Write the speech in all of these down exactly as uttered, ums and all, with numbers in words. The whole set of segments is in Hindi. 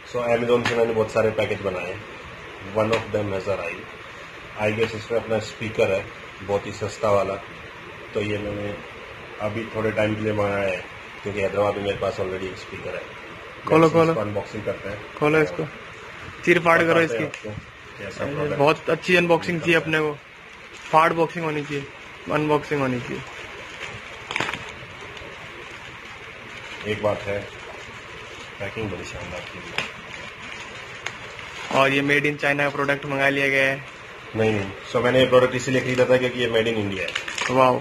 सो अमेजोन से मैंने बहुत सारे पैकेज बनाए, one of them has arrived. I guess इसमें अपना स्पीकर है, बहुत ही सस्ता वाला। तो ये मैंने अभी थोड़े टाइम के लिए मंगाया है क्योंकि हैदराबाद में मेरे पास ऑलरेडी एक स्पीकर है। खोलो खोलो अनबॉक्सिंग करते हैं। खोलो इसको, चीर फाड़ करो इसकी। बहुत अच्छी अनबॉक्सिंग चाहिए अपने को, फाड़ बॉक्सिंग होनी चाहिए, अनबॉक्सिंग होनी चाहिए। एक बात है, पैकिंग बड़ी शानदार की है। और ये मेड इन चाइना का प्रोडक्ट मंगा लिया गया है। नहीं नहीं सो मैंने ये प्रोडक्ट इसीलिए खरीदा था क्योंकि ये मेड इन इंडिया है। वाह।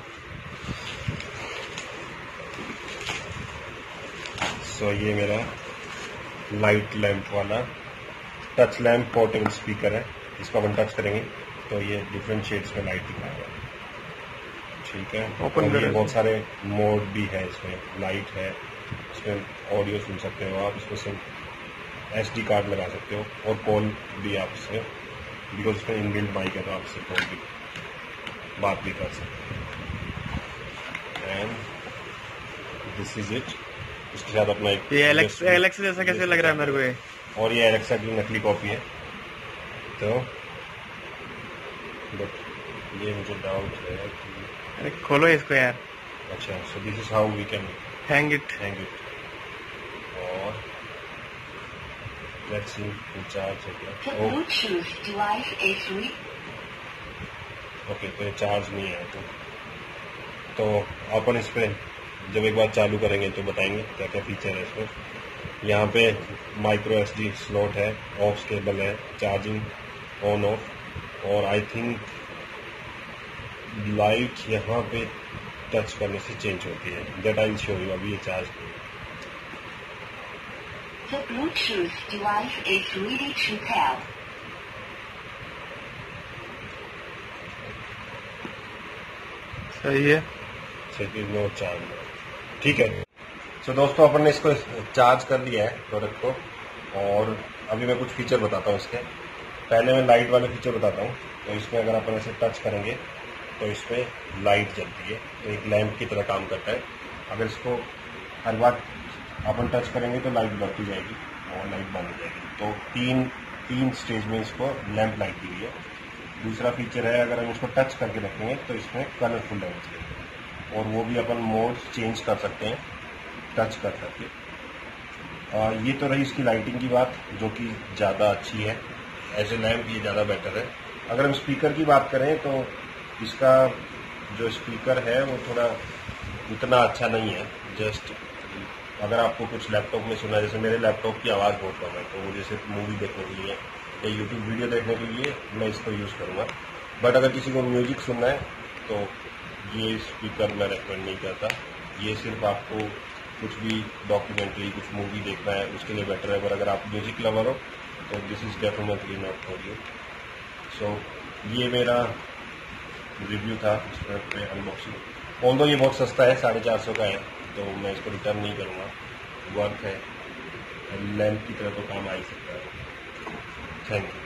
सो ये मेरा लाइट लैंप वाला टच लैंप पोर्टेबल स्पीकर है। इसको अपन टच करेंगे तो ये डिफरेंट शेड्स में लाइट दिखाएगा। ठीक है, ओपन और ये करें। बहुत सारे मोड भी है इसमें, लाइट है, इसमें ऑडियो सुन सकते हो आप, इसमें सिम एस डी कार्ड लगा सकते हो और कॉल भी आप इससे, बिकॉज इसमें इनबिल्ट माइक है तो आप इससे कॉल भी बात भी कर सकते हो। And this is it. इसके साथ अपना एक ये एलेक्स एलेक्स जैसा कैसे लग रहा है मेरे को ये, और ये एलेक्सा की नकली कॉपी है। तो बट ये मुझे डाउट है कि अरे खोलो इसको यार। अच्छा, so this is how we can hang it hang it. और लेट्स सी चार्ज हो गया। ओके, तो ये चार्ज नहीं है तो तो अपन इस पे जब एक बार चालू करेंगे तो बताएंगे क्या क्या फीचर है इसमें। यहाँ पे माइक्रो एस डी स्लॉट है, ऑफ केबल है, चार्जिंग ऑन ऑफ, और आई थिंक लाइट यहाँ पे टच करने से चेंज होती है। That I will show you. अभी ये charge The Bluetooth device is ready to pair. सही है। No charge. ठीक है, सो so, दोस्तों अपन ने इसको चार्ज कर लिया है प्रोडक्ट को, और अभी मैं कुछ फीचर बताता हूँ इसके। पहले मैं लाइट वाले फीचर बताता हूँ। तो इसमें अगर अपन ऐसे टच करेंगे तो इसमें लाइट जलती है, तो एक लैंप की तरह काम करता है। अगर इसको हर बार अपन टच करेंगे तो लाइट बढ़ती जाएगी और लाइट बंद हो जाएगी। तो तीन तीन स्टेज में इसको लैंप लाइट दी गई है। दूसरा फीचर है, अगर हम इसको टच करके रखेंगे तो इसमें कलरफुल लाइट्स है, और वो भी अपन मोड चेंज कर सकते हैं टच कर सकते। ये तो रही इसकी लाइटिंग की बात, जो कि ज़्यादा अच्छी है। एज ए लैंप ये ज़्यादा बेटर है। अगर हम स्पीकर की बात करें तो इसका जो स्पीकर है वो थोड़ा उतना अच्छा नहीं है। जस्ट अगर आपको कुछ लैपटॉप में सुनना है, जैसे मेरे लैपटॉप की आवाज़ बहुत कम है, तो मुझे सिर्फ मूवी देखने के लिए या यूट्यूब वीडियो देखने के लिए मैं इसको यूज़ करूँगा। बट अगर किसी को म्यूजिक सुनना है तो ये स्पीकर मैं रेकमेंड नहीं करता। ये सिर्फ आपको कुछ भी डॉक्यूमेंट्री, कुछ मूवी देखना है उसके लिए बेटर है। पर अगर आप म्यूजिक लवर हो तो this is definitely not for you. So ये मेरा रिव्यू था इस प्रोडक्ट पे, अनबॉक्सिंग। ऑल्दो ये बहुत सस्ता है, साढ़े चार सौ का है, तो मैं इसको रिटर्न नहीं करूँगा। वर्क है, लैंप की तरह तो काम आ ही सकता है। Thank you.